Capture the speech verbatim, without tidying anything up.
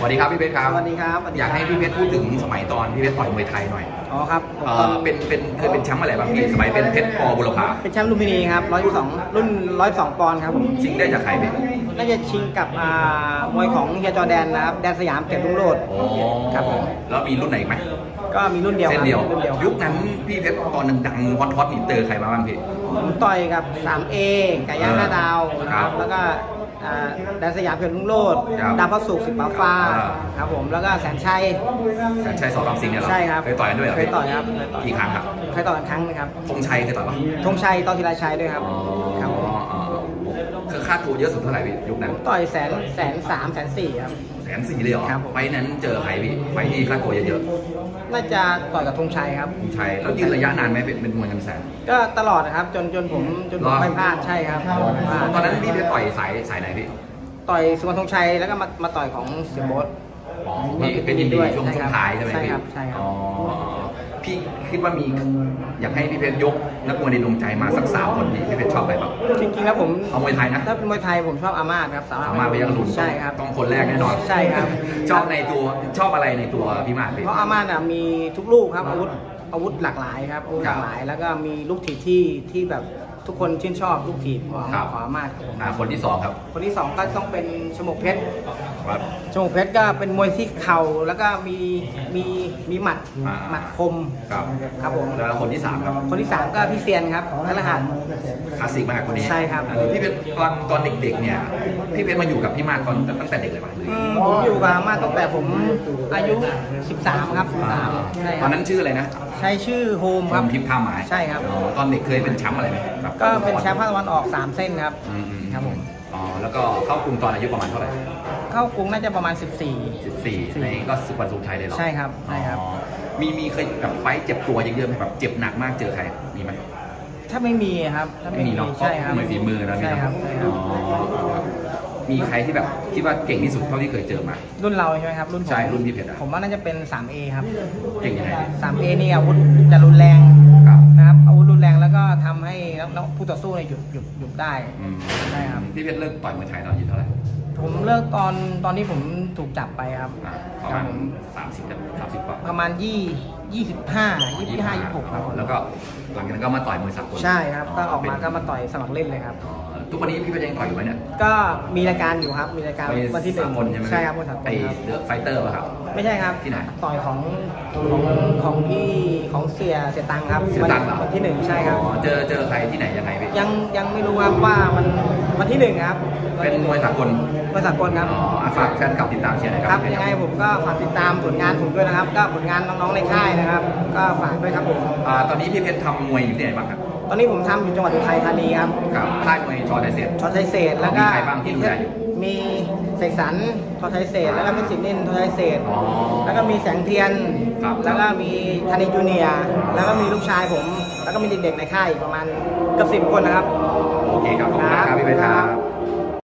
วัสดีครับพี่เพชรครับสวัสดีครับอยากให้พี่เพชรพูดถึงสมัยตอนพี่เพชรต่อยมวยไทยหน่อยอ๋อครับเออเป็นเป็นเคยเป็นแชมป์อะไรบ้างพี่สมัยเป็นเพชรป.บุรพาเป็นแชมป์ลุมพินีครับร้อยสองรุ่นร้อยสองปอนด์ครับผมชิงได้จากใครพี่น่าจะชิงกับอ่ามวยของเฮียจอแดนนะครับแดนสยามเกียรติรุ่งโรจน์ครับผมแล้วมีรุ่นไหนไหมก็มีรุ่นเดียวเส้นเดียวยุคนั้นพี่เพชรตอนดังๆฮอตๆนี่เจอใครมาบ้างพี่ผมต่อยกับ สามเอ ไก่ย่างห้าดาวนะครับแล้วก็แดนสยามเกียรติรุ่งโรจน์ดาวพระศุกร์สิบฟ้าฟ้าครับผมแล้วก็แสนชัยแสนชัยสอรามสิงห์เนี่ยเหรอใช่ครับเคยต่อยกันด้วยเหรอเคยต่อยครับกี่ครั้งครับเคยต่อยกันครั้งนึงครับธงชัยเคยต่อยปะธงชัยตอนธีราชัยด้วยครับครับคือค่าตัวเยอะสุดเท่าไหร่พี่ยุคนั้นต่อยแสนแสนสามแสนสี่ครับแสนสี่เลยเหรอไฟนั้นเจอใครพี่ไฟที่ค่าตัวเยอะๆน่าจะต่อยกับธงชัยครับธงชัยแล้วยืนระยะนานไหมเป็นเป็นมวยเงินแสนก็ตลอดนะครับจนจนผมจนผมไม่พลาดใช่ครับตอนนั้นพี่ไปต่อยสายสายไหนพี่ต่อยสุวรรณธงชัยแล้วก็มามาต่อยของเสียโบ๊ทอ๋อเป็นยินดีช่วงช่วงท้ายใช่ไหมพี่ใช่ครับใช่ครับอ๋อพี่คิดว่ามีอยากให้พี่เพชรยกนักมวยในดวงใจมาสักสามคนพี่เพชรชอบใครบ้างจริงๆแล้วผมเอามวยไทยนะถ้าเป็นมวยไทยผมชอบอามาตครับสามารถไปยังรุ่นใช่ครับต้องคนแรกแน่นอนใช่ครับชอบในตัวชอบอะไรในตัวพี่มาดเพราะอามาตมีทุกลูกครับอาวุธอาวุธหลากหลายครับอาวุธหลากหลายแล้วก็มีลูกถีบที่ที่แบบทุกคนชื่นชอบลูกถีบของของอามาตครับคนที่สองครับคนที่สองก็ต้องเป็นชมกเพชรชมกเพชรก็เป็นมวยที่เข่าแล้วก็มีมีมีหมัดหมัดคมครับครับผมแล้วคนที่สามครับคนที่สามก็พี่เซียนครับพระรหัสคลาสสิกมากคนนี้ใช่ครับพี่เพชรตอนตอนเด็กๆเนี่ยพี่เพชรมาอยู่กับพี่มาดตอนตั้งแต่เด็กเลยป่ะผมอยู่กับอามาตตั้งแต่ผมอายุสิบสามครับตอนนั้นชื่ออะไรนะใช้ชื่อโฮมครับทิพย์ท่าหมายใช่ครับตอนเด็กเคยเป็นแชมป์อะไรไหมก็เป็นแชมป์ภาคตะวันออกสามเส้นครับครับผมอ๋อแล้วก็เข้ากรุงตอนอายุประมาณเท่าไหร่เข้ากรุงน่าจะประมาณสิบสี่สิบสี่ในก็สุวรรณทรงชัยเลยหรอใช่ครับใช่ครับมีมีเคยแบบไฟเจ็บตัวเยอะๆไหมแบบเจ็บหนักมากเจอใครมีไหมถ้าไม่มีครับถ้าไม่มีเนาะใช่ครับมวยฝีมือนะใช่ครับมีใครที่แบบคิดว่าเก่งที่สุดเท่าที่เคยเจอมารุ่นเราใช่ไหมครับรุ่นใช่รุ่นพี่เพชรผมว่าน่าจะเป็น สามเอ ครับเก่งยังไงสาม เอ นี่อาวุธจะรุนแรงนะครับอาวุธรุนแรงแล้วก็ทำให้นักผู้ต่อสู้เนี่ยหยุดหยุดหยุดได้ใช่ครับพี่เพชรเลิกต่อยมวยไทยตอนอายุเท่าไหร่ผมเลิกตอนตอนที่ผมถูกจับไปครับประมาณสามสิบสามสิบกว่าประมาณยี่ยี่สิบห้ายี่สิบห้ายี่สิบหกครับแล้วก็หลังจากนั้นก็มาต่อยมวยสากลใช่ครับก็ออกมาก็มาต่อยสมัครเล่นเลยครับทุกวันนี้พี่เพชรยังต่อยอยู่ไหมเนี่ยก็มีรายการอยู่ครับมีรายการวันที่หนึ่งใช่ครับวันสากลไอเดอะไฟเตอร์ป่ะครับไม่ใช่ครับที่ไหนต่อยของของของพี่ของเสียเสียตังครับเสียตังวันที่หนึ่งใช่ครับเจอเจอใครที่ไหนยังไงพี่ยังยังไม่รู้ครับว่ามันวันที่หนึ่งครับเป็นมวยสากลมวยสากลครับอ๋อฝากแฟนคลับติดตามเชียร์หน่อยครับยังไงผมก็ฝากติดตามผลงานผมด้วยนะครับก็ผลงานน้องๆในค่ายนะครับก็ฝากด้วยครับผมตอนนี้พี่เพชรทำมวยอยู่ที่ไหนบ้างครับตอนนี้ผมทำอยู่จังหวัดอุทัยธานีครับครับค่ายมวยชอไทยเศษชอไทยเศษแล้วก็มีใครบ้างที่ดูแลอยู่มีเสกสรรชอไทยเศษแล้วก็มีสินนินชอไทยเศษแล้วก็มีแสงเทียนแล้วก็มีธานีจูเนียแล้วก็มีลูกชายผมแล้วก็มีเด็กๆในค่ายประมาณเกือบสิบคนนะครับโอเคครับขอบคุณครับพี่เพชรครับ